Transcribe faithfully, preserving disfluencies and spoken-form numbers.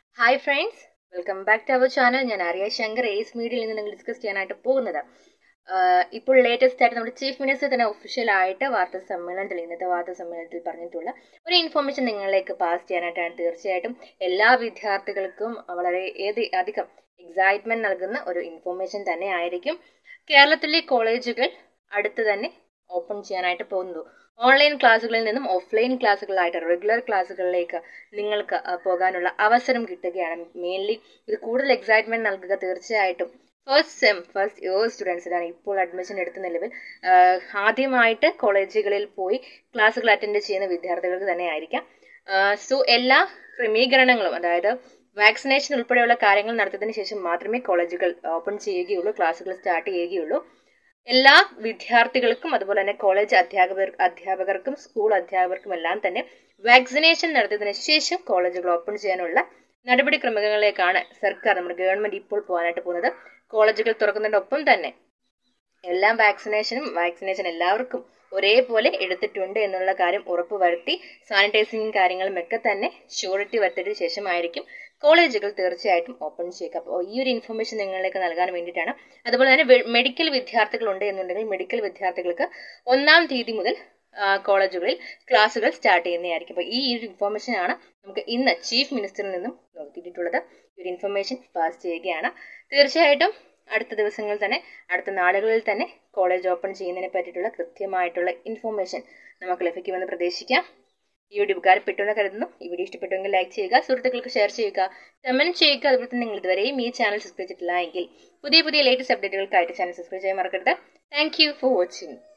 Hi friends, welcome back to our channel. ഞാൻ Arya Shankar ace മീഡിയയിൽ നിന്ന് നിങ്ങൾ ഡിസ്കസ് ചെയ്യാനായിട്ട് പോകുന്നത് ഇപ്പോൾ ലേറ്റസ്റ്റ് ആയിട്ട് നമ്മുടെ ചീഫ് മിനിസ്റ്റർ തന്നെ ഒഫീഷ്യൽ ആയിട്ട് വാർത്താ സമ്മേളനത്തിൽ ഇന്നത്തെ വാർത്താ സമ്മേളനത്തിൽ പറഞ്ഞിട്ടുള്ള ഒരു ഇൻഫർമേഷൻ നിങ്ങളിലേക്ക് പാസ് ചെയ്യാനായിട്ടാണ്. തീർച്ചയായിട്ടും എല്ലാ വിദ്യാർത്ഥികൾക്കും വളരെ ഏത് അധികം എക്സൈറ്റ്മെന്റ് നൽകുന്ന ഒരു ഇൻഫർമേഷൻ തന്നെ ആയിരിക്കും. കേരളത്തിലെ കോളേജുകൾ അടുത്ത് തന്നെ ഓപ്പൺ ചെയ്യാനായിട്ട് പോകുന്നു. ഓൺലൈൻ ക്ലാസ്സുകളിൽ നിന്നും ഓഫ്ലൈൻ ക്ലാസ്സുകളായിട്ട് റെഗുലർ ക്ലാസ്സുകളിലേക്ക് നിങ്ങൾക്ക് പോകാനുള്ള അവസരം കിട്ടുകയാണ്. മെയിൻലി ഇത് കൂടുതൽ എക്സൈറ്റ്മെന്റ് നൽകുക തീർച്ചയായിട്ടും ഫസ്റ്റ് സെം ഫസ്റ്റ് ഇയർ സ്റ്റുഡൻസിനാണ്. ഇപ്പോൾ അഡ്മിഷൻ എടുത്ത നിലവിൽ ആദ്യമായിട്ട് കോളേജുകളിൽ പോയി ക്ലാസ്സുകൾ അറ്റൻഡ് ചെയ്യുന്ന വിദ്യാർത്ഥികൾക്ക് തന്നെ ആയിരിക്കാം. സോ എല്ലാ ക്രമീകരണങ്ങളും, അതായത് വാക്സിനേഷൻ ഉൾപ്പെടെയുള്ള കാര്യങ്ങൾ നടത്തിയതിനു ശേഷം മാത്രമേ കോളേജുകൾ ഓപ്പൺ ചെയ്യുകയുള്ളൂ, ക്ലാസ്സുകൾ സ്റ്റാർട്ട് ചെയ്യുകയുള്ളൂ. എല്ലാ വിദ്യാർത്ഥികൾക്കും അതുപോലെ തന്നെ കോളേജ് അധ്യാപകർ അധ്യാപകർക്കും സ്കൂൾ അധ്യാപകർക്കും എല്ലാം തന്നെ വാക്സിനേഷൻ നടത്തിയതിനു ശേഷം കോളേജുകൾ ഓപ്പൺ ചെയ്യാനുള്ള നടപടിക്രമങ്ങളിലേക്കാണ് സർക്കാർ, നമ്മുടെ ഗവൺമെന്റ് ഇപ്പോൾ പോകാനായിട്ട് പോകുന്നത്. കോളേജുകൾ തുറക്കുന്നതിനൊപ്പം തന്നെ എല്ലാ വാക്സിനേഷനും വാക്സിനേഷൻ എല്ലാവർക്കും ഒരേപോലെ എടുത്തിട്ടുണ്ട് എന്നുള്ള കാര്യം ഉറപ്പുവരുത്തി സാനിറ്റൈസിങ് കാര്യങ്ങളും ഒക്കെ തന്നെ ഷ്യൂറിറ്റി വരുത്തിയതിനു ശേഷമായിരിക്കും കോളേജുകൾ തീർച്ചയായിട്ടും ഓപ്പൺ ചെയ്യുക. അപ്പോൾ ഈ ഒരു ഇൻഫർമേഷൻ നിങ്ങളിലേക്ക് നൽകാൻ വേണ്ടിയിട്ടാണ്. അതുപോലെ തന്നെ മെഡിക്കൽ വിദ്യാർത്ഥികൾ ഉണ്ട് എന്നുണ്ടെങ്കിൽ മെഡിക്കൽ വിദ്യാർത്ഥികൾക്ക് ഒന്നാം തീയതി മുതൽ കോളേജുകളിൽ ക്ലാസ്സുകൾ സ്റ്റാർട്ട് ചെയ്യുന്നതായിരിക്കും. അപ്പോൾ ഈ ഒരു ഇൻഫർമേഷൻ ആണ് നമുക്ക് ഇന്ന് ചീഫ് മിനിസ്റ്ററിൽ നിന്നും കിട്ടിയിട്ടുള്ളത്. ഈ ഒരു ഇൻഫർമേഷൻ പാസ് ചെയ്യുകയാണ്. തീർച്ചയായിട്ടും അടുത്ത ദിവസങ്ങളിൽ തന്നെ അടുത്ത നാളുകളിൽ തന്നെ കോളേജ് ഓപ്പൺ ചെയ്യുന്നതിനെ പറ്റിയിട്ടുള്ള കൃത്യമായിട്ടുള്ള ഇൻഫർമേഷൻ നമുക്ക് ലഭിക്കുമെന്ന് പ്രതീക്ഷിക്കാം. ഈ വീഡിയോ ഉപകാരപ്പെട്ടെന്ന് കരുതുന്നു. ഈ വീഡിയോ ഇഷ്ടപ്പെട്ടുവെങ്കിൽ ലൈക്ക് ചെയ്യുക, സുഹൃത്തുക്കൾക്ക് ഷെയർ ചെയ്യുക, കമന്റ് ചെയ്യുക. അതുപോലെ തന്നെ നിങ്ങൾ ഇതുവരെയും ഈ ചാനൽ സബ്സ്ക്രൈബ് ചെയ്തിട്ടില്ല എങ്കിൽ പുതിയ പുതിയ ലേറ്റസ്റ്റ് അപ്ഡേറ്റുകൾക്കായിട്ട് ചാനൽ സബ്സ്ക്രൈബ് ചെയ്യാൻ മറക്കരുത്. Thank you for watching.